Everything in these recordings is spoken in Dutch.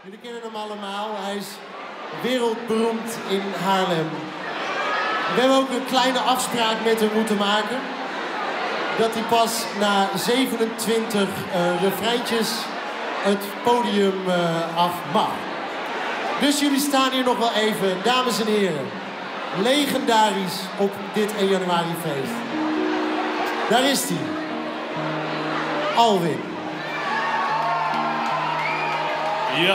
Jullie kennen hem allemaal. Hij is wereldberoemd in Haarlem. We hebben ook een kleine afspraak met hem moeten maken. Dat hij pas na 27 refreintjes het podium af mag. Dus jullie staan hier nog wel even, dames en heren. Legendarisch op dit 1 januari feest. Daar is hij. Alwin. Ja.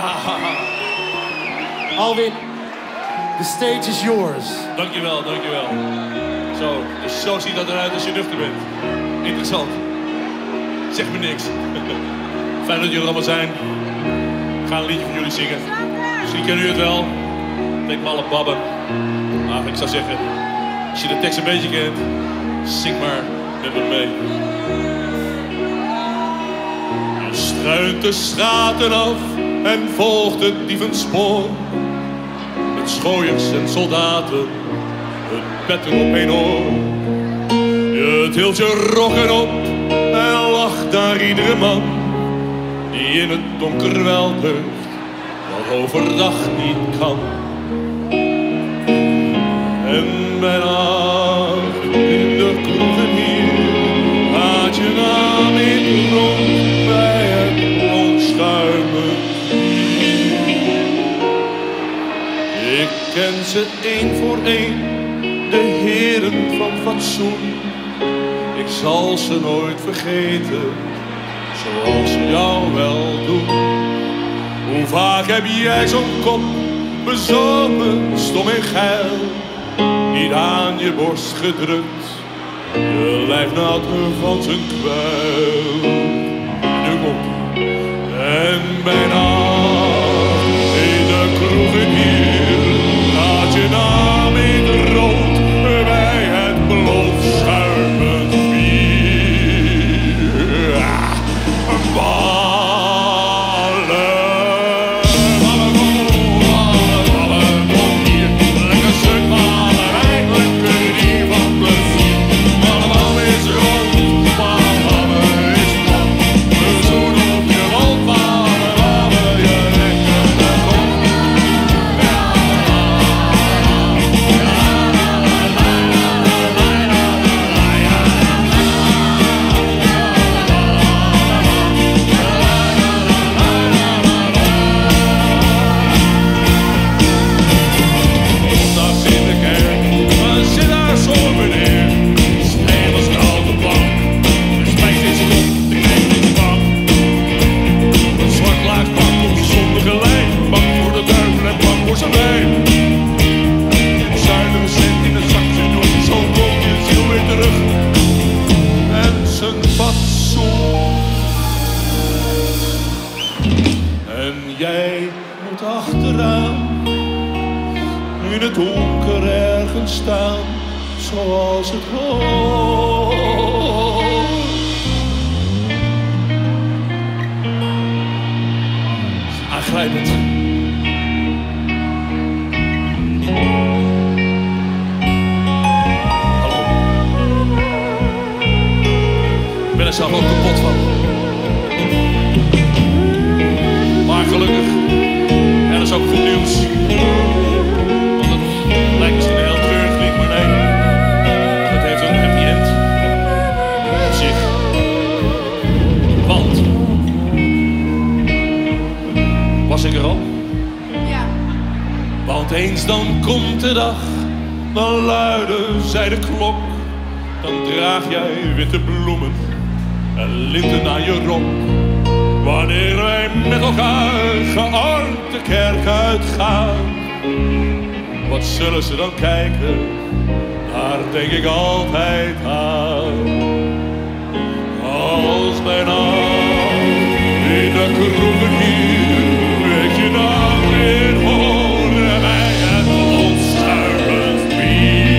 Alwin, the stage is yours. Dankjewel, dankjewel. Zo, dus zo ziet dat eruit als je nuchter bent. Interessant. Zeg me niks. Fijn dat jullie er allemaal zijn. Ik ga een liedje voor jullie zingen. Misschien kennen jullie het wel. Denk maar alle babben. Maar ik zou zeggen, als je de tekst een beetje kent, zing maar met me mee. Je struint de straten af en volgt het dievenspoor. Met schooiers en soldaten, hun petten op één oor. Je tilt je rokken op en lacht naar iedere man die in het donker wel durft, wat overdag niet kan. En bij nacht in de kroegen hier gaat je naam in rond bij het ontschuimend bier. Ik ken ze één voor één, de heren van fatsoen. Ik zal ze nooit vergeten, zoals ze jou wel doen. Hoe vaak heb jij zo'n kop, bezopen, stom en geil, niet aan je borst gedrukt, je lijf nat van zijn kwijl. Nu komt en bijna in de kroegen hier gaat je naam in rood bij het bloedschuimend bier. Jij moet achteraan, in het donker ergens staan, zoals het hoort. Aangrijpend. Hallo. Ik ben er zelf ook kapot van. Maar gelukkig, er is ook goed nieuws. Want het lijkt misschien een heel treurig lied, maar nee. Het heeft ook een happy end. Op zich. Want. Was ik er al? Ja. Want eens dan komt de dag, dan luiden zij de klok. Dan draag jij witte bloemen en linten aan je rok. Wanneer wij met elkaar gearmd de kerk uitgaan, wat zullen ze dan kijken? Daar denk ik altijd aan. Als mijn naam in de kroegen hier, weet je dan weer horen bij het ontschuimend bier.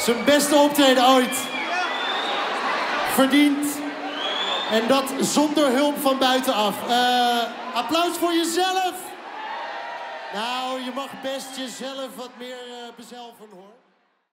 Zijn beste optreden ooit. Verdient. En dat zonder hulp van buitenaf. Applaus voor jezelf. Nou, je mag best jezelf wat meer bezelven, hoor.